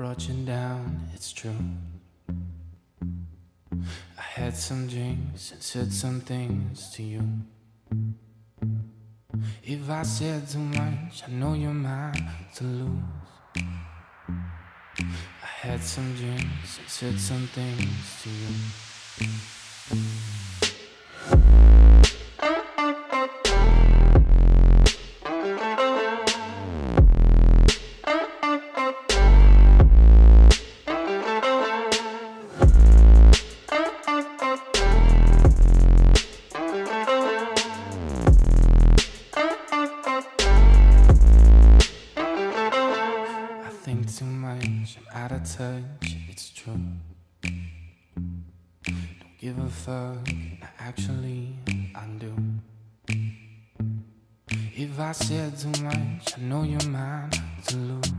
brought you down, it's true. I had some drinks and said some things to you. If I said too much, I know you're mine to lose. I had some drinks and said some things to you. Think too much, I'm out of touch, it's true. Don't give a fuck, actually I do. If I said too much, I know you're mine to lose.